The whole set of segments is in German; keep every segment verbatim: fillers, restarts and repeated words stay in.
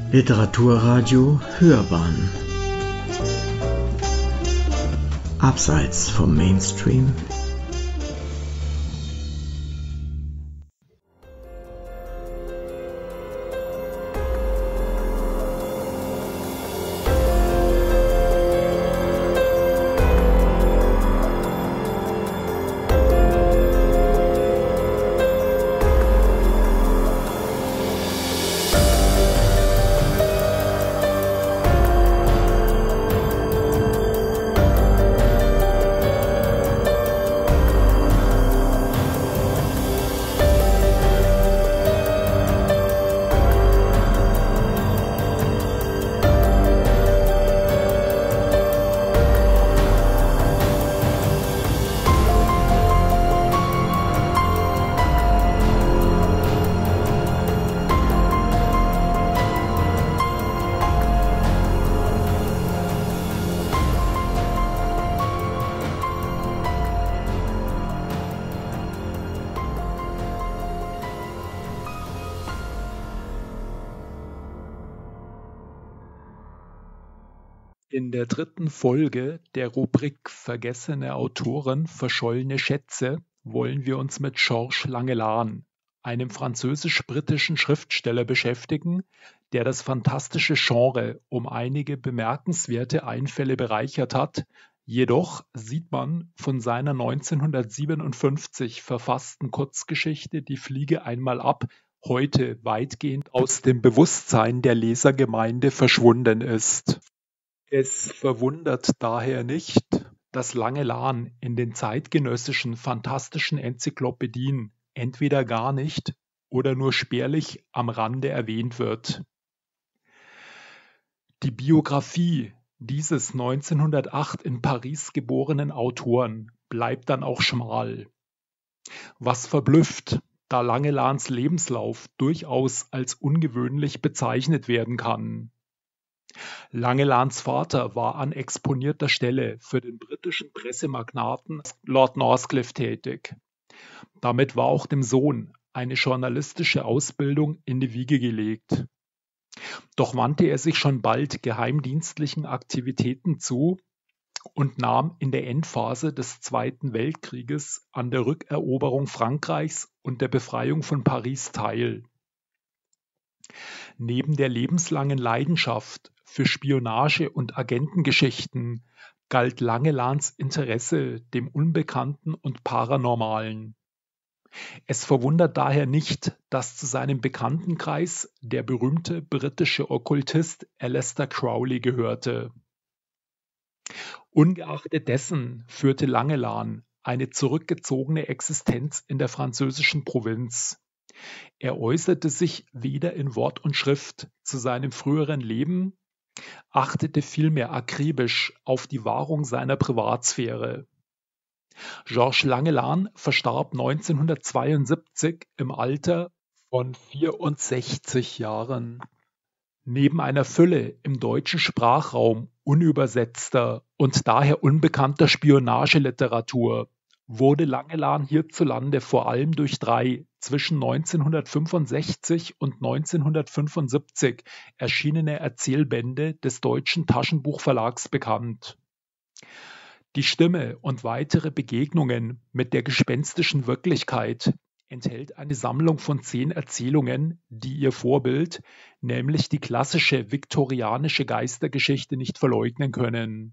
Literaturradio Hörbahn Abseits vom Mainstream. In der dritten Folge der Rubrik Vergessene Autoren, verschollene Schätze wollen wir uns mit Georges Langelaan, einem französisch-britischen Schriftsteller, beschäftigen, der das fantastische Genre um einige bemerkenswerte Einfälle bereichert hat. Jedoch sieht man von seiner neunzehnhundertsiebenundfünfzig verfassten Kurzgeschichte Die Fliege einmal ab heute weitgehend aus dem Bewusstsein der Lesergemeinde verschwunden ist. Es verwundert daher nicht, dass Langelaan in den zeitgenössischen fantastischen Enzyklopädien entweder gar nicht oder nur spärlich am Rande erwähnt wird. Die Biografie dieses neunzehnhundertacht in Paris geborenen Autoren bleibt dann auch schmal. Was verblüfft, da Langelaans Lebenslauf durchaus als ungewöhnlich bezeichnet werden kann. Langelaans Vater war an exponierter Stelle für den britischen Pressemagnaten Lord Northcliffe tätig. Damit war auch dem Sohn eine journalistische Ausbildung in die Wiege gelegt. Doch wandte er sich schon bald geheimdienstlichen Aktivitäten zu und nahm in der Endphase des Zweiten Weltkrieges an der Rückeroberung Frankreichs und der Befreiung von Paris teil. Neben der lebenslangen Leidenschaft für Spionage und Agentengeschichten galt Langelaans Interesse dem Unbekannten und Paranormalen. Es verwundert daher nicht, dass zu seinem Bekanntenkreis der berühmte britische Okkultist Aleister Crowley gehörte. Ungeachtet dessen führte Langelaan eine zurückgezogene Existenz in der französischen Provinz. Er äußerte sich weder in Wort und Schrift zu seinem früheren Leben, achtete vielmehr akribisch auf die Wahrung seiner Privatsphäre. Georges Langelaan verstarb neunzehnhundertzweiundsiebzig im Alter von vierundsechzig Jahren. Neben einer Fülle im deutschen Sprachraum unübersetzter und daher unbekannter Spionageliteratur wurde Langelaan hierzulande vor allem durch drei zwischen neunzehnhundertfünfundsechzig und neunzehnhundertfünfundsiebzig erschienene Erzählbände des Deutschen Taschenbuchverlags bekannt. Die Stimme und weitere Begegnungen mit der gespenstischen Wirklichkeit enthält eine Sammlung von zehn Erzählungen, die ihr Vorbild, nämlich die klassische viktorianische Geistergeschichte, nicht verleugnen können.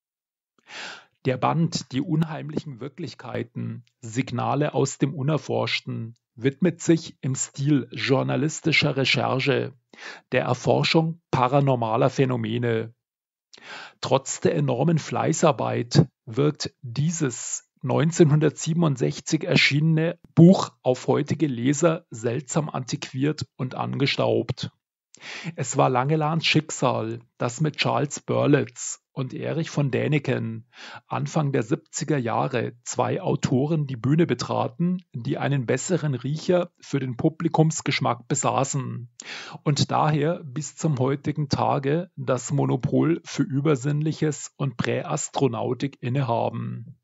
Der Band Die unheimlichen Wirklichkeiten, Signale aus dem Unerforschten widmet sich im Stil journalistischer Recherche der Erforschung paranormaler Phänomene. Trotz der enormen Fleißarbeit wirkt dieses neunzehnhundertsiebenundsechzig erschienene Buch auf heutige Leser seltsam antiquiert und angestaubt. Es war Langelaans Schicksal, dass mit Charles Berlitz und Erich von Däniken Anfang der siebziger Jahre zwei Autoren die Bühne betraten, die einen besseren Riecher für den Publikumsgeschmack besaßen und daher bis zum heutigen Tage das Monopol für Übersinnliches und Präastronautik innehaben.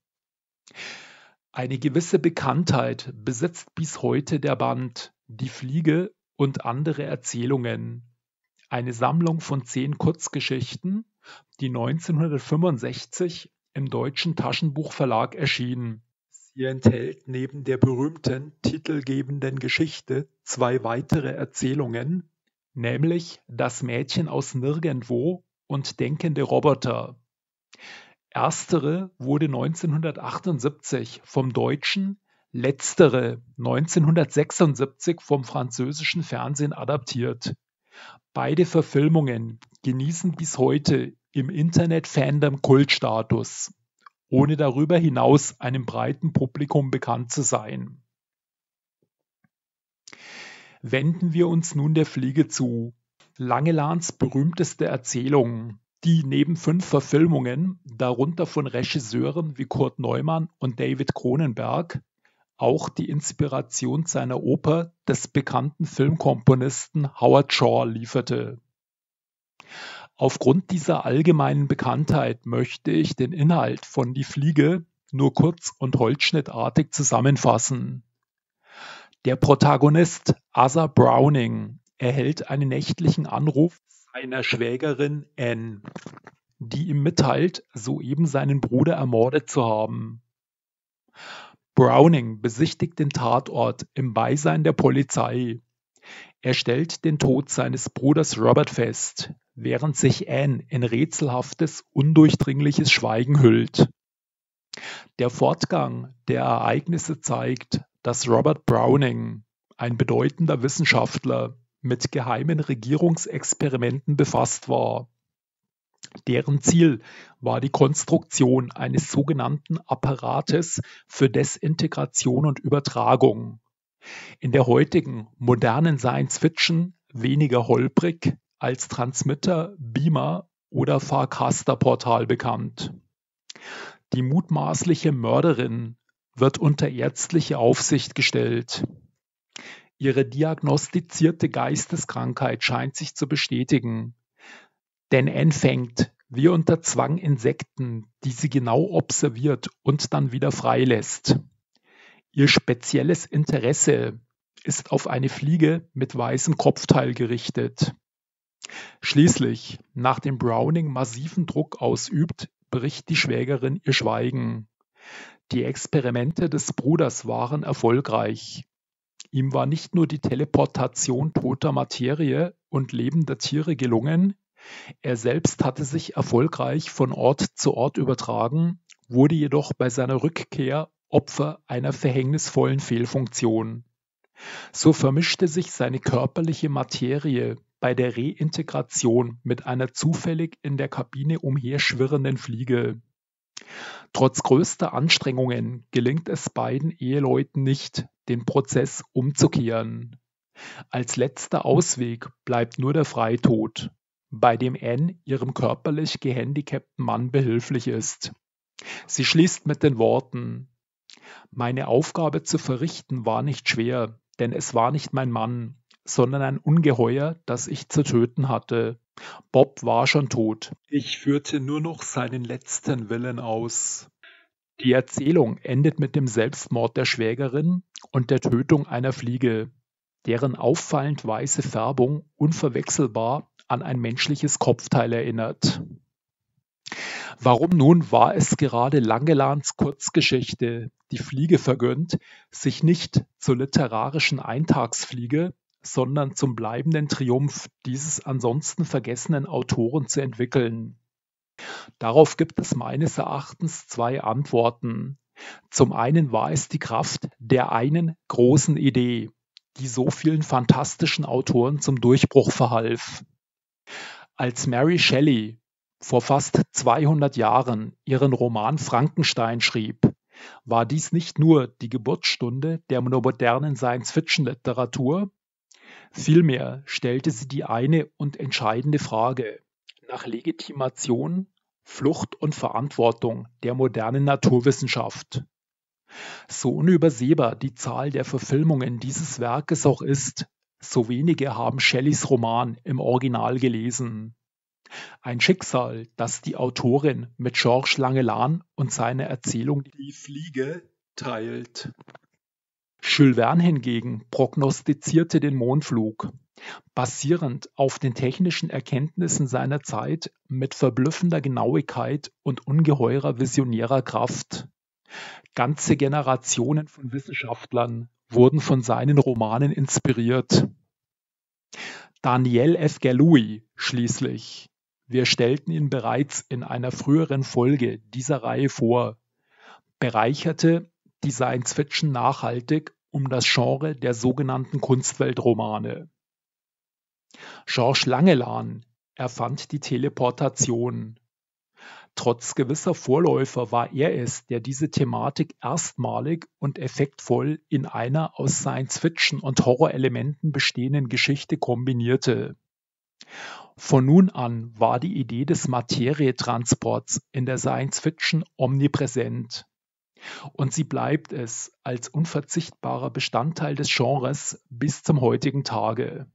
Eine gewisse Bekanntheit besitzt bis heute der Band Die Fliege und andere Erzählungen. eine Sammlung von zehn Kurzgeschichten, die neunzehnhundertfünfundsechzig im Deutschen Taschenbuchverlag erschien. Sie enthält neben der berühmten titelgebenden Geschichte zwei weitere Erzählungen, nämlich Das Mädchen aus Nirgendwo und Denkende Roboter. Erstere wurde neunzehnhundertachtundsiebzig vom Deutschen, letztere neunzehnhundertsechsundsiebzig vom französischen Fernsehen adaptiert. Beide Verfilmungen genießen bis heute im Internet-Fandom Kultstatus, ohne darüber hinaus einem breiten Publikum bekannt zu sein. Wenden wir uns nun der Fliege zu. Langelans berühmteste Erzählung, die neben fünf Verfilmungen, darunter von Regisseuren wie Kurt Neumann und David Cronenberg, auch die Inspiration seiner Oper des bekannten Filmkomponisten Howard Shore lieferte. Aufgrund dieser allgemeinen Bekanntheit möchte ich den Inhalt von Die Fliege nur kurz und holzschnittartig zusammenfassen. Der Protagonist Arthur Browning erhält einen nächtlichen Anruf seiner Schwägerin Anne, die ihm mitteilt, soeben seinen Bruder ermordet zu haben. Browning besichtigt den Tatort im Beisein der Polizei. Er stellt den Tod seines Bruders Robert fest, während sich Anne in rätselhaftes, undurchdringliches Schweigen hüllt. Der Fortgang der Ereignisse zeigt, dass Robert Browning, ein bedeutender Wissenschaftler, mit geheimen Regierungsexperimenten befasst war. Deren Ziel war die Konstruktion eines sogenannten Apparates für Desintegration und Übertragung. In der heutigen modernen Science-Fiction weniger holprig als Transmitter, Beamer oder Farcaster-Portal bekannt. Die mutmaßliche Mörderin wird unter ärztliche Aufsicht gestellt. Ihre diagnostizierte Geisteskrankheit scheint sich zu bestätigen, denn Anne fängt, wie unter Zwang, Insekten, die sie genau observiert und dann wieder freilässt. Ihr spezielles Interesse ist auf eine Fliege mit weißem Kopfteil gerichtet. Schließlich, nachdem Browning massiven Druck ausübt, bricht die Schwägerin ihr Schweigen. Die Experimente des Bruders waren erfolgreich. Ihm war nicht nur die Teleportation toter Materie und lebender Tiere gelungen, er selbst hatte sich erfolgreich von Ort zu Ort übertragen, wurde jedoch bei seiner Rückkehr Opfer einer verhängnisvollen Fehlfunktion. So vermischte sich seine körperliche Materie bei der Reintegration mit einer zufällig in der Kabine umherschwirrenden Fliege. Trotz größter Anstrengungen gelingt es beiden Eheleuten nicht, den Prozess umzukehren. Als letzter Ausweg bleibt nur der Freitod, bei dem Anne ihrem körperlich gehandicapten Mann behilflich ist. Sie schließt mit den Worten: Meine Aufgabe zu verrichten war nicht schwer, denn es war nicht mein Mann, sondern ein Ungeheuer, das ich zu töten hatte. Bob war schon tot. Ich führte nur noch seinen letzten Willen aus. Die Erzählung endet mit dem Selbstmord der Schwägerin und der Tötung einer Fliege, deren auffallend weiße Färbung unverwechselbar an ein menschliches Kopfteil erinnert. Warum nun war es gerade Langelans Kurzgeschichte Die Fliege vergönnt, sich nicht zur literarischen Eintagsfliege, sondern zum bleibenden Triumph dieses ansonsten vergessenen Autoren zu entwickeln? Darauf gibt es meines Erachtens zwei Antworten. Zum einen war es die Kraft der einen großen Idee, die so vielen fantastischen Autoren zum Durchbruch verhalf. Als Mary Shelley vor fast zweihundert Jahren ihren Roman Frankenstein schrieb, war dies nicht nur die Geburtsstunde der modernen Science-Fiction-Literatur, vielmehr stellte sie die eine und entscheidende Frage nach Legitimation, Flucht und Verantwortung der modernen Naturwissenschaft. So unübersehbar die Zahl der Verfilmungen dieses Werkes auch ist, so wenige haben Shelleys Roman im Original gelesen. Ein Schicksal, das die Autorin mit Georges Langelan und seiner Erzählung Die Fliege teilt. Jules Verne hingegen prognostizierte den Mondflug. basierend auf den technischen Erkenntnissen seiner Zeit mit verblüffender Genauigkeit und ungeheurer visionärer Kraft. Ganze Generationen von Wissenschaftlern wurden von seinen Romanen inspiriert. Daniel F. Galouye schließlich, wir stellten ihn bereits in einer früheren Folge dieser Reihe vor, bereicherte die Science-Fiction nachhaltig um das Genre der sogenannten Kunstweltromane. Georges Langelaan erfand die Teleportation. Trotz gewisser Vorläufer war er es, der diese Thematik erstmalig und effektvoll in einer aus Science-Fiction und Horrorelementen bestehenden Geschichte kombinierte. Von nun an war die Idee des Materietransports in der Science-Fiction omnipräsent. Und sie bleibt es als unverzichtbarer Bestandteil des Genres bis zum heutigen Tage.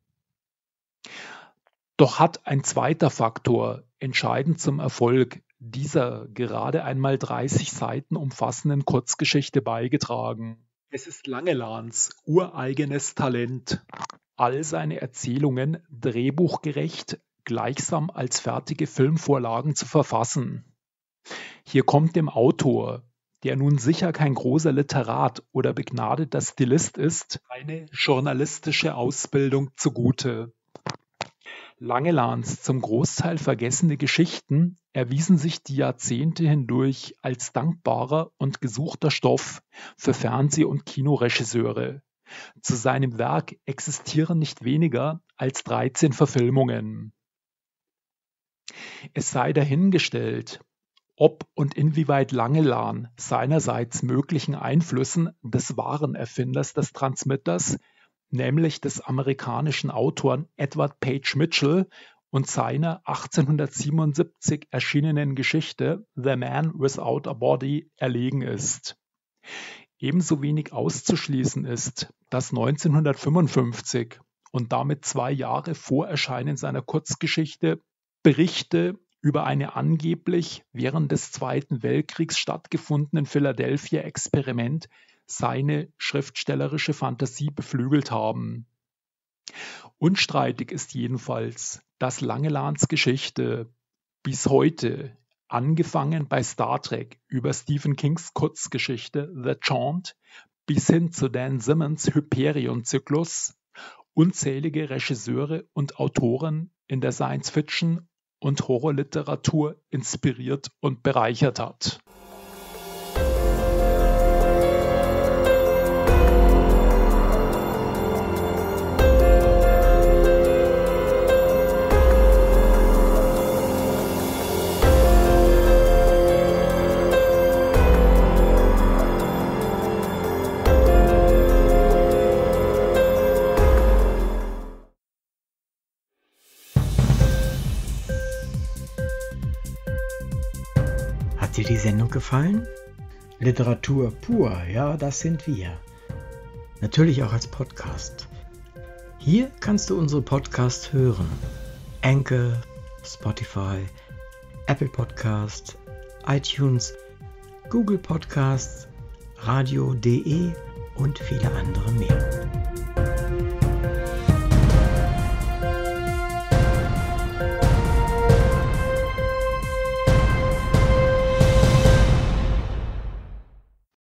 Doch hat ein zweiter Faktor entscheidend zum Erfolg dieser gerade einmal dreißig Seiten umfassenden Kurzgeschichte beigetragen. Es ist Langelaans ureigenes Talent, all seine Erzählungen drehbuchgerecht gleichsam als fertige Filmvorlagen zu verfassen. Hier kommt dem Autor, der nun sicher kein großer Literat oder begnadeter Stilist ist, eine journalistische Ausbildung zugute. Langelaans zum Großteil vergessene Geschichten erwiesen sich die Jahrzehnte hindurch als dankbarer und gesuchter Stoff für Fernseh- und Kinoregisseure. Zu seinem Werk existieren nicht weniger als dreizehn Verfilmungen. Es sei dahingestellt, ob und inwieweit Langelaan seinerseits möglichen Einflüssen des wahren Erfinders des Transmitters, nämlich des amerikanischen Autoren Edward Page Mitchell und seiner achtzehnhundertsiebenundsiebzig erschienenen Geschichte The Man Without a Body erlegen ist. Ebenso wenig auszuschließen ist, dass neunzehnhundertfünfundfünfzig und damit zwei Jahre vor Erscheinen seiner Kurzgeschichte Berichte über eine angeblich während des Zweiten Weltkriegs stattgefundenen Philadelphia-Experiment seine schriftstellerische Fantasie beflügelt haben. Unstreitig ist jedenfalls, dass Langelaans Geschichte bis heute, angefangen bei Star Trek über Stephen Kings Kurzgeschichte The Chaunt bis hin zu Dan Simmons Hyperion-Zyklus, unzählige Regisseure und Autoren in der Science-Fiction und Horrorliteratur inspiriert und bereichert hat. Hat dir die Sendung gefallen? Literatur pur, ja, das sind wir. Natürlich auch als Podcast. Hier kannst du unsere Podcasts hören. Anchor, Spotify, Apple Podcast, iTunes, Google Podcasts, radio punkt de und viele andere mehr.